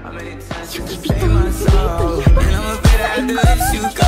How many times you can save my soul? And I'm afraid I have to let you go.